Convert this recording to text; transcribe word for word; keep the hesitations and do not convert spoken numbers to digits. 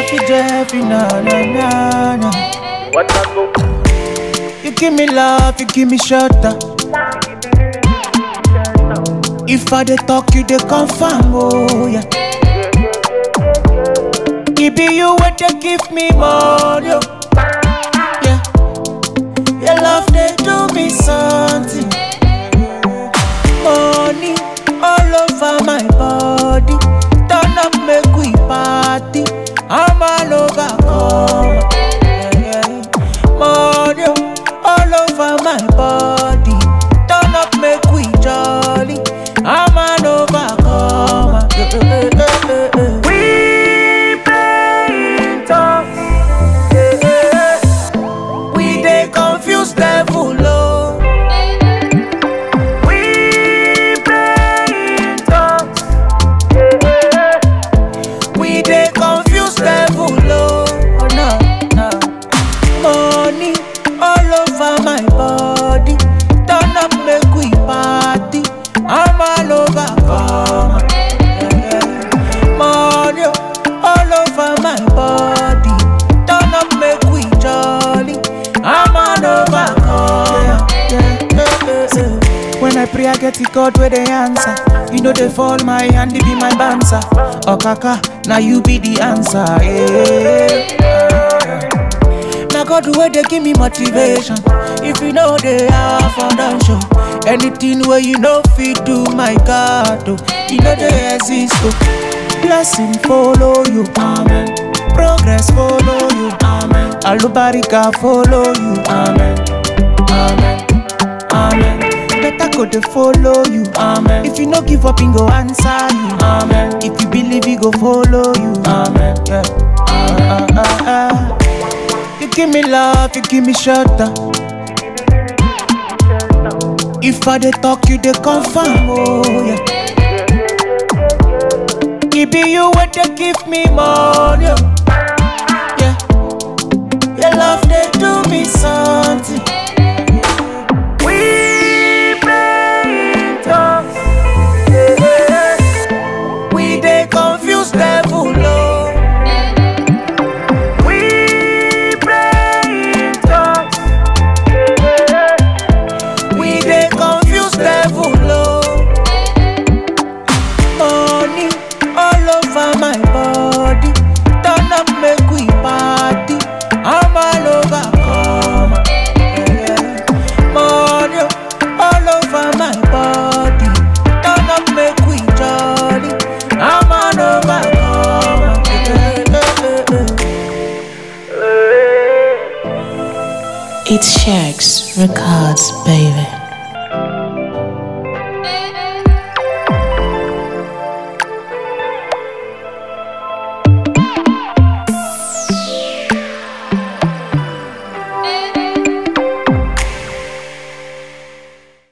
Jeffy, Jeffy, na na na na. What that go? You give me love, you give me shelter. If I dey talk, you dey confirm, oh yeah. It be you when they give me money, oh. Yeah. Your love they do me something. Money all over my body. Turn up, make we party. I'm all over, come. Yeah, yeah. Money all over my body. Turn up, make we jolly. I'm all over, come. Yeah, yeah, yeah, yeah. We playing tough. Yeah, yeah. We dey confuse devil, oh. We playing tough. Yeah, yeah. We dey confuse devil, oh. Oh no, no. Money all over my body. Turn up, make we party. I'm all over, come. Yeah, yeah. Money all over my body. Turn up, make we jolly. I'm all over, come. Yeah, yeah, yeah, yeah. When I pray, I get it God where they answer. You know they fall my hand, they be my bouncer. Oh kaka, now you be the answer. Yeah. Now God where they give me motivation. If you know they are foundation. Anything where you know fit do my God, oh. You know they exist, oh. Blessing follow you, amen. Progress follow you, amen. Alubarika follow you, amen. Amen, amen. Better go to follow you, amen. If you no give up, he go answer you, amen. If you believe, he go follow you, amen. Yeah. Uh, uh, uh, uh. You give me love, you give me shelter. If I dey talk, you dey confirm, oh yeah. It be you when they give me money, oh. Yeah. Your love they do me something. We playing tough. Yeah. We dey confuse devil, oh. We playing tough. Yeah. We dey confuse devil, oh. Money all over my body. Turn up, make we party. I'm all over, come. Yeah. Money all over my body. Turn up, make we jolly. I'm all over, come. Yeah. It's Shags Records, baby.